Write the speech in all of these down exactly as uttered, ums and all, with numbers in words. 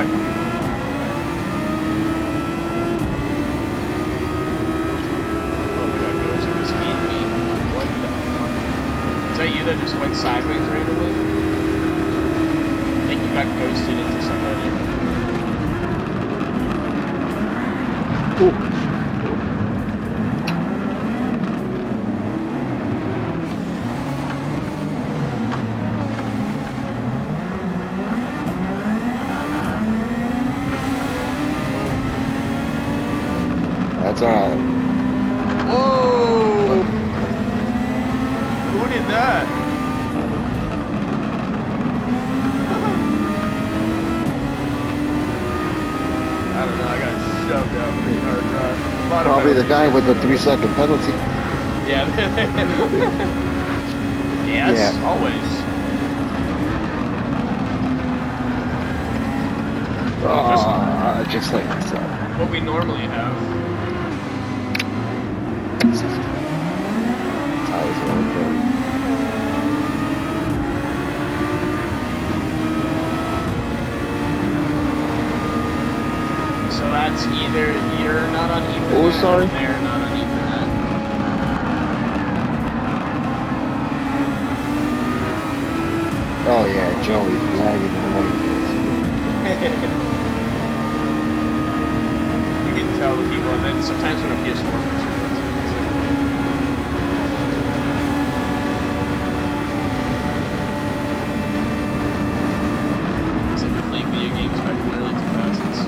couple people. Oh my god, Ghost just hit me. What the fuck? Is that you that just went sideways randomly? I think you got ghosted into somebody. Ooh. That's alright. Whoa! Who did that? I don't know, I got shoved out pretty hard drive. Probably the guy with the three second penalty. Yeah. Yes, Yeah. always. Oh, just, just like so. What we normally have. Tires are okay. So that's either you're not on Ethernet Oh, sorry. or they're not on Ethernet. Oh yeah, Joey's lagging the money. You can tell the people, and then sometimes when a P S four person it's like we're playing video games back in the early two thousands.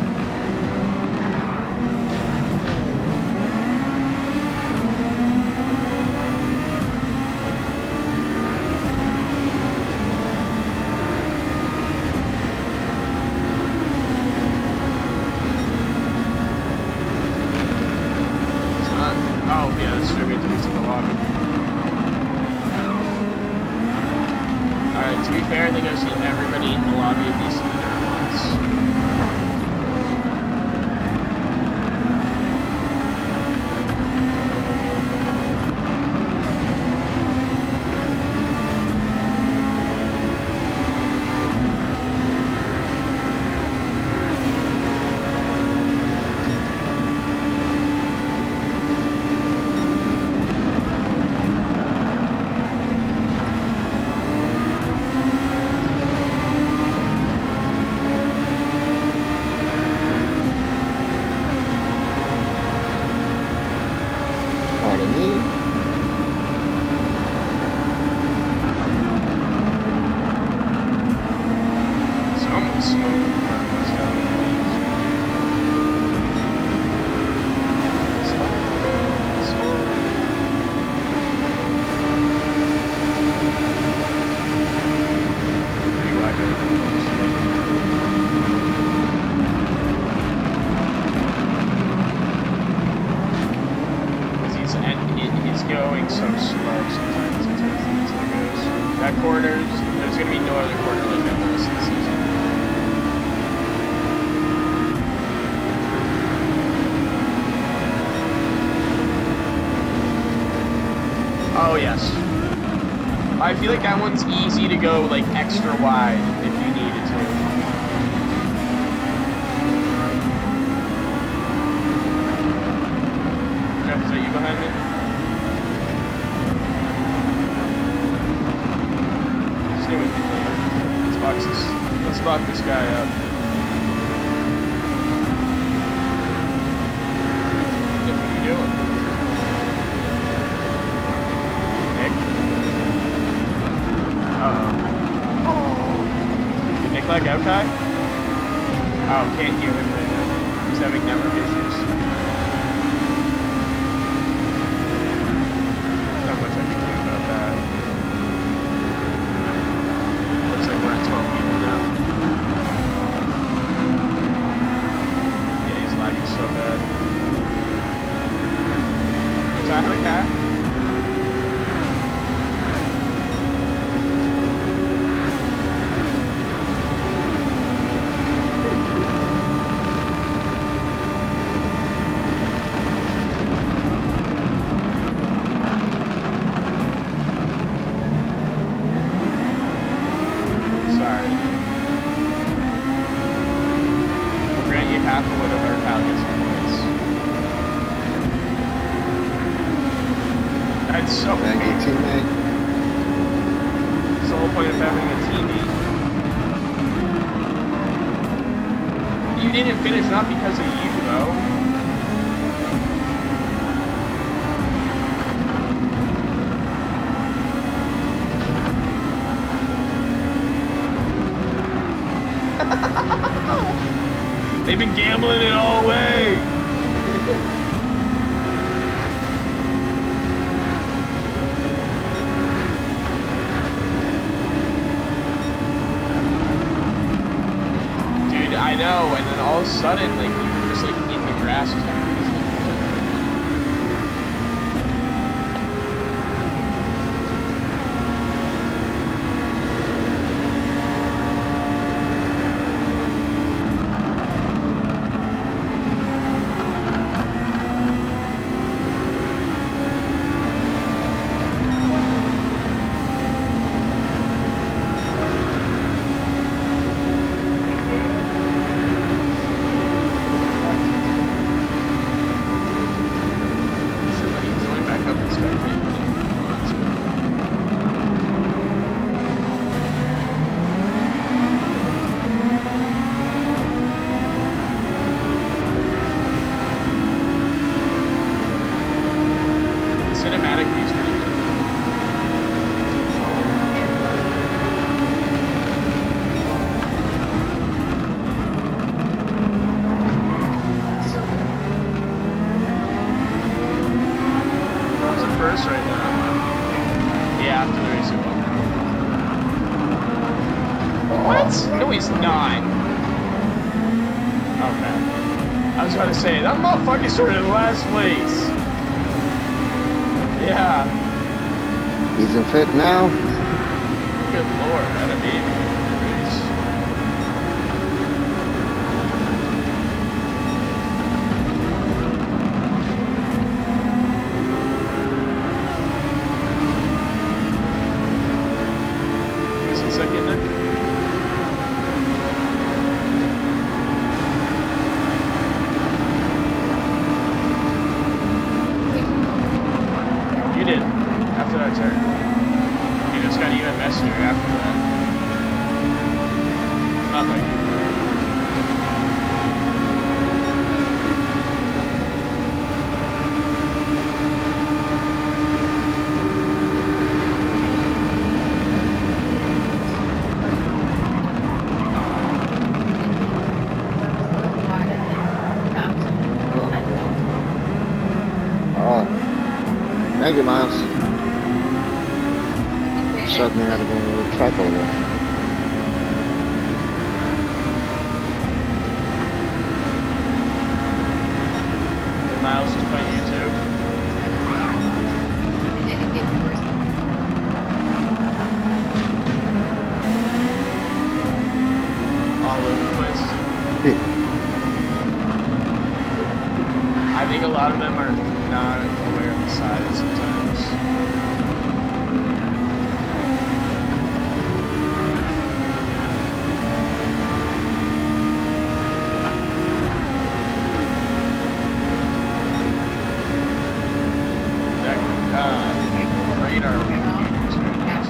Oh, yeah, that's true. We have to visit the lobby. Alright, to be fair, I think I've seen everybody in the lobby at least once. Pardon me. Someone's smoking. Going so slow sometimes it's like goes. That corner's there's gonna be no other corner like that the rest of the season. Oh yes. I feel like that one's easy to go like extra wide if you needed to. Jeff, is that you behind me? Let's box this. Let's lock this guy up. What are you doing? Nick? Uh-oh. Did Nick lag out, Kai? Oh, can't hear him right now. He's having network issues. Not much I can do about that. Looks like we're at twelve people now. Yeah, he's lagging so bad. Is that like that? That's so Thank you, teammate. It's the whole point of having a teammate. You didn't finish not because of you, though. They've been gambling it all away. Dude, I know, and then all of a sudden, like, you were just like in the grass. Fucking started in last place. Yeah. He's in fifth now. Good lord, that'd be Is it second then? Thank you, Miles. Showed me how to go to the track over there. Miles is playing you too. All over the place. I think a lot of them are not aware of the size sometimes. That uh, radar will be huge right now.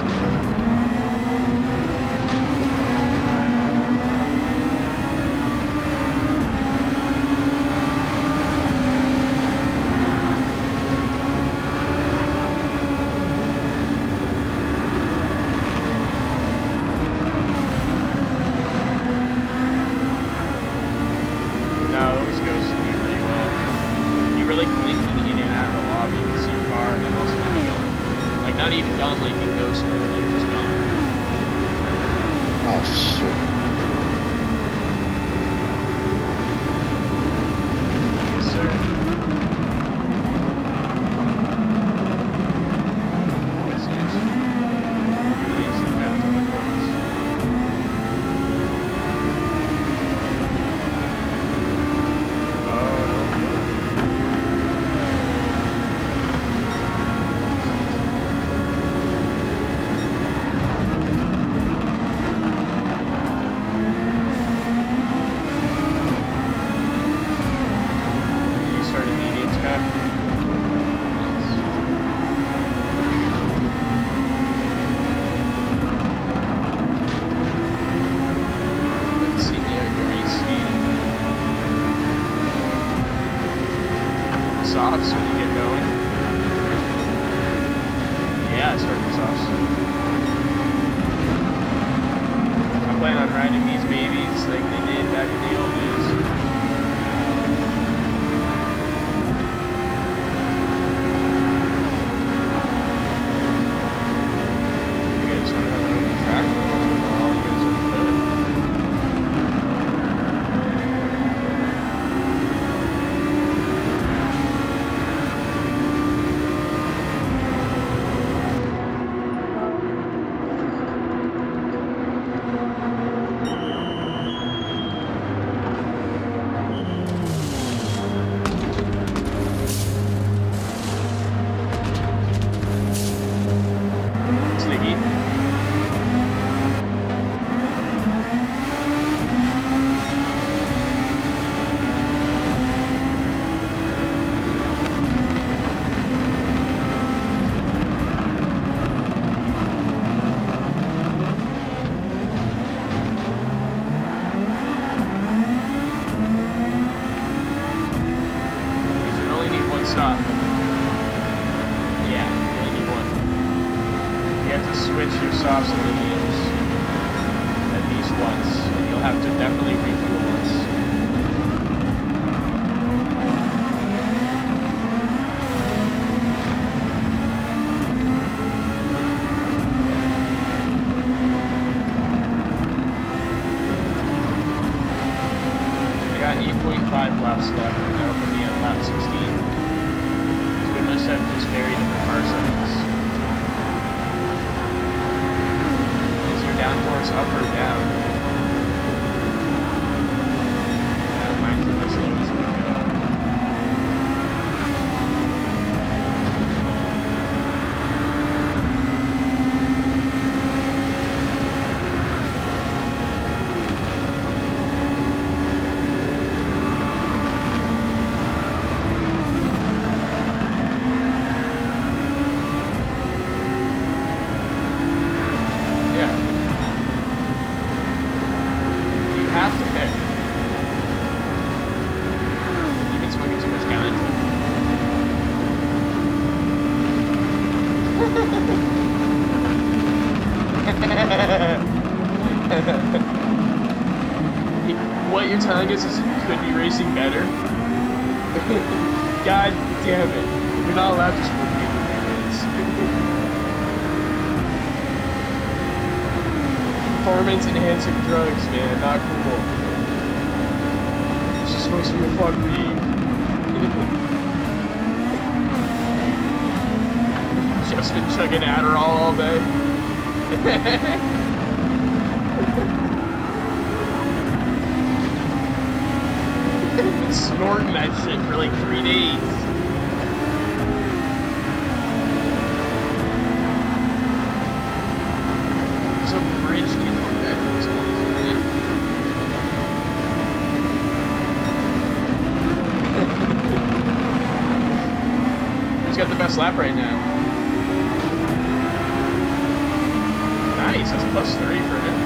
Not even gone like it goes through, like it's gone. Oh shit. Yes, sir. What's next? Release the path on the course. Oh, softs when you get going. Yeah, start the softs. I plan on riding these babies like they did back in the old days. You guys want to have a track? Oh, you guys are good. Stop. Yeah, you only need one. You have to switch your softs and mediums at least once, and you'll have to definitely refuel once. I got eight point five laps left, and that'll put me on lap sixteen. Have just very different car settings. Is your downforce up or down? Yeah, mine's as low as we go. What you're telling us is you could be racing better? God damn it. You're not allowed to screw people minutes. Performance enhancing drugs, man, not cool. It's just supposed to be a fun beat. Just been chugging Adderall all day. Been snorting that shit for like three days. There's a bridge getting on that. Who's got the best lap right now? Nice, that's plus three for him.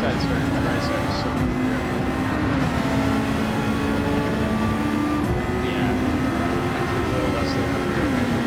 sides are, the right side is so weird. Yeah. Actually, a little less than the rear right here.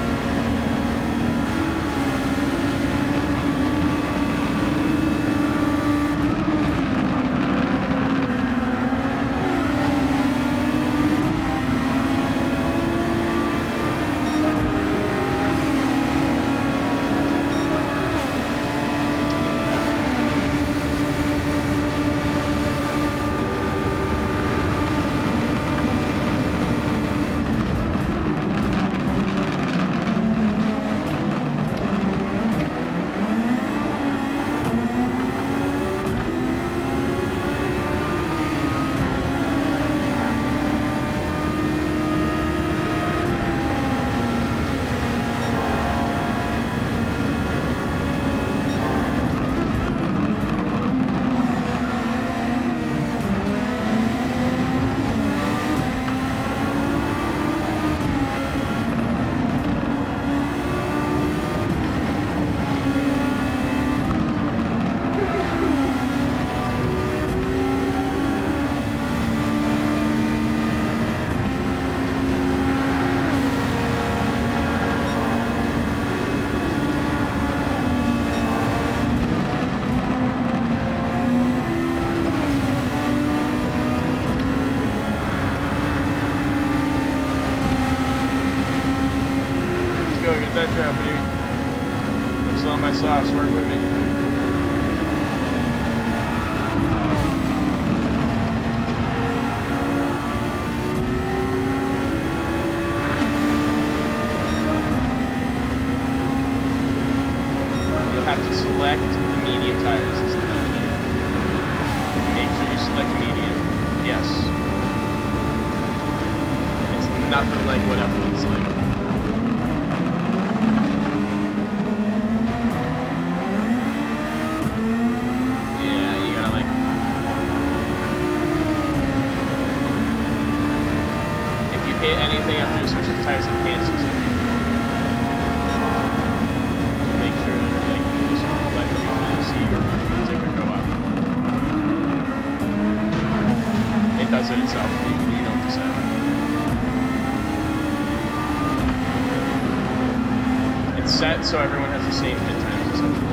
That drop, baby. I'm selling my sauce, work with me. You'll have to select the medium tires instead of the Make sure you select medium. Yes. It's nothing like what everyone's like. Hit anything after you switch the tires and cancels it. Make sure that like you just let it see your ticker go up. It does it itself. You, you don't decide. It's set so everyone has the same hit times essentially.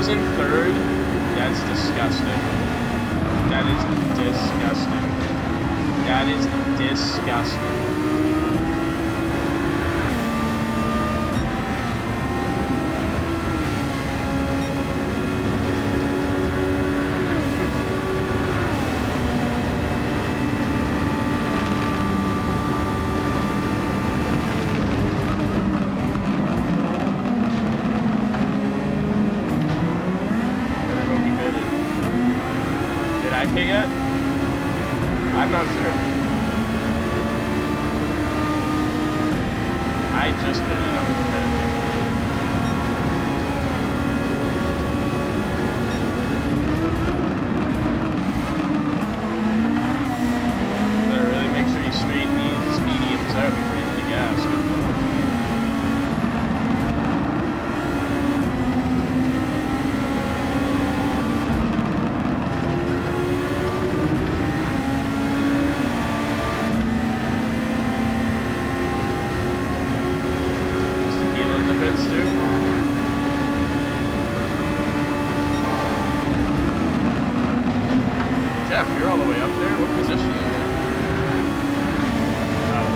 was in third. That's disgusting. That is disgusting. That is disgusting. Yet? I'm not sure. I just did it on the bed. Better really make sure you straighten these mediums out before you hit the gas. You're all the way up there? What position are you in? Oh.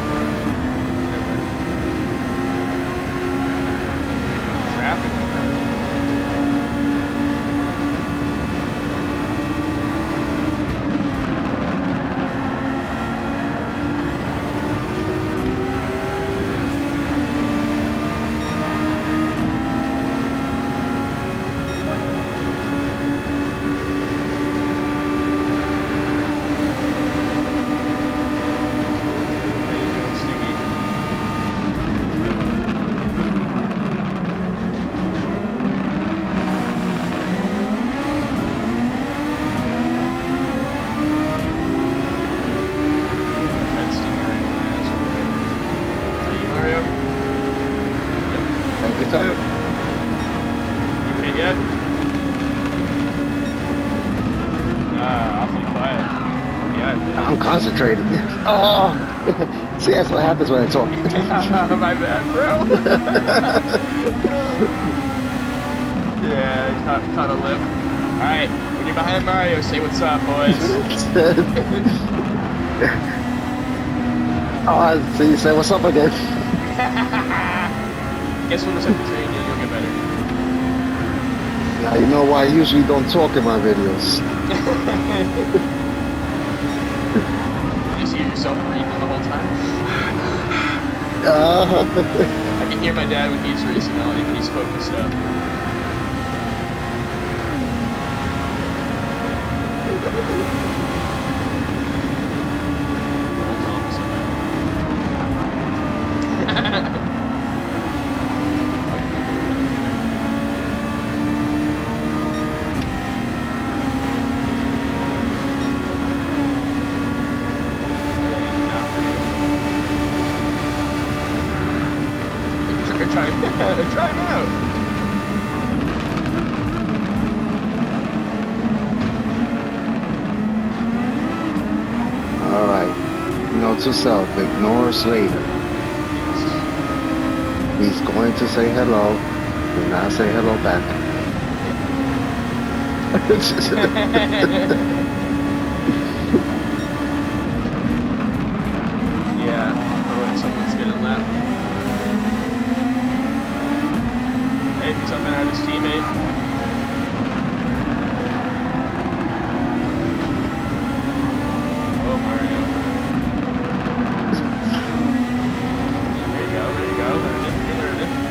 Traffic. I'm concentrated. Oh, see, that's what happens when I talk. My bad, bro. Yeah, caught, caught a lip. All right, when you're behind Mario, say what's up, boys. Oh, so you say what's up again? Guess we'll just have to train you. You'll get better. Now you know why I usually don't talk in my videos. You see yourself breathing the whole time? Uh, I can hear my dad when he's racing now, and he's focused up. Try, try him out. all right. Note to self: ignore Slater. He's going to say hello. Do not say hello back. Yeah, when someone's getting left. Hey, he's up and out his teammate. Oh, Mario. There you go, there you go. Learned it, you learned it.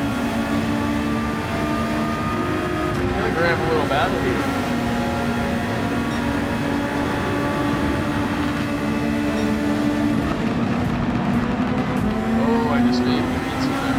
I'm gonna grab a little battle here. Oh, I just made pizza now.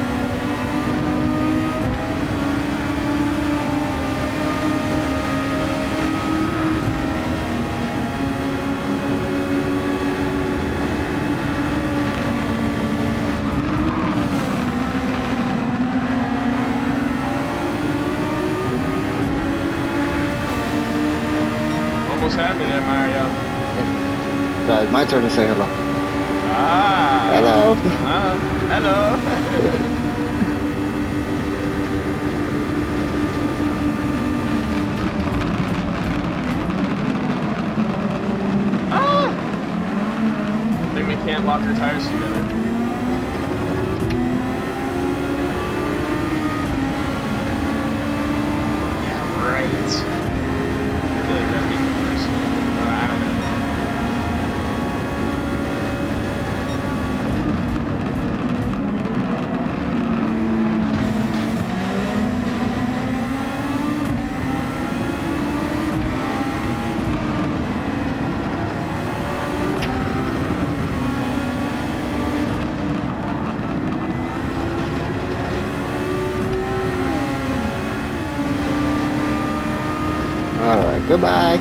Almost had me there, Mario. So it's my turn to say hello. Ah. Hello. Ah, hello. lock your tires together. Yeah, right. I feel like that'd be worse. Uh, I don't know. Alright, goodbye.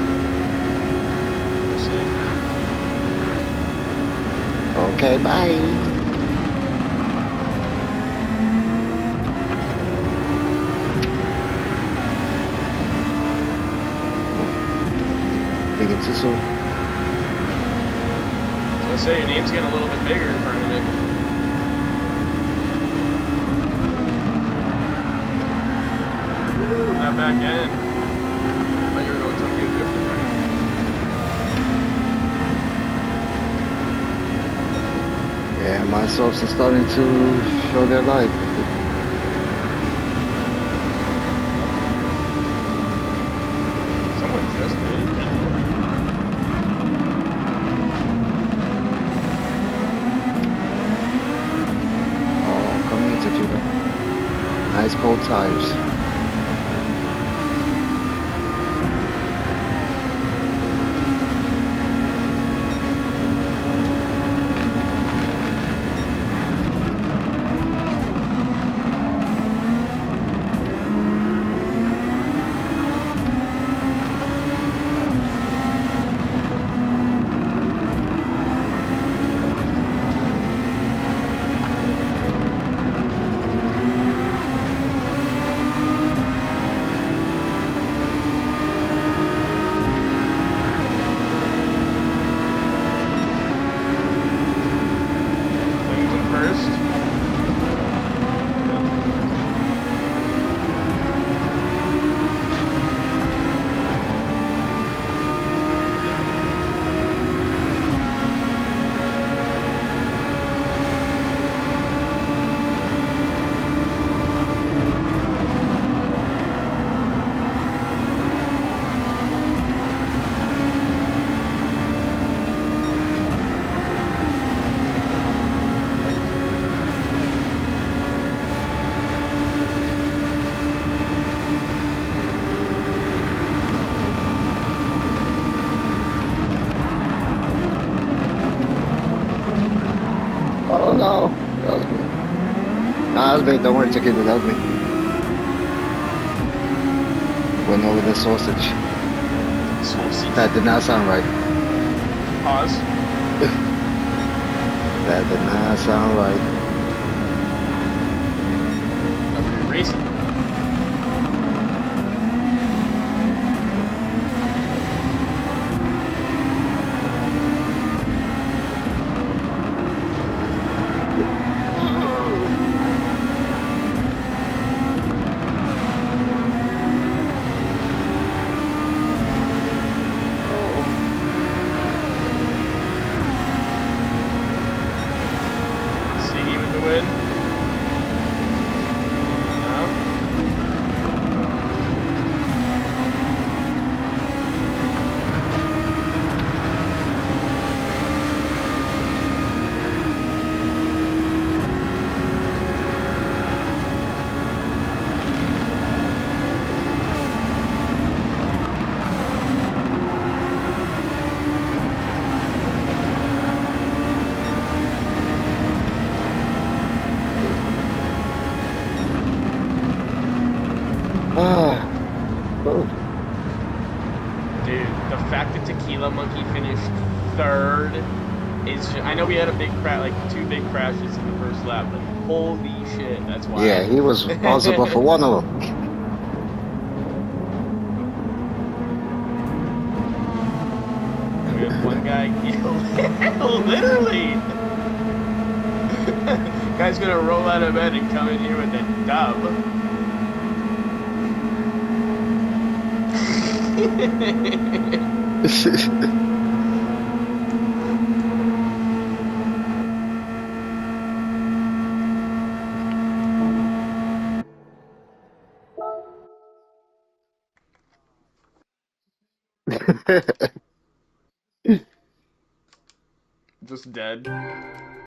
Okay, bye. Think it's too soon. I was gonna say, your name's getting a little bit bigger in front of it. Not back in. I thought you were going something different, right? Yeah, my subs are starting to show their life. Someone just did. Oh, come here, Tequila. Nice cold tires. Oh no, that was me. Nah, that was me. Don't worry, Tequila, that was me. Went over the sausage. Sausage. That did not sound right. Pause. That did not sound right. I'm racing. Monkey finished third. Is just, I know we had a big crash, like two big crashes in the first lap, but holy shit, that's why. Yeah, he was responsible for one of them. We had one guy killed. Literally. Guy's gonna roll out of bed and come in here with a dub. Just dead.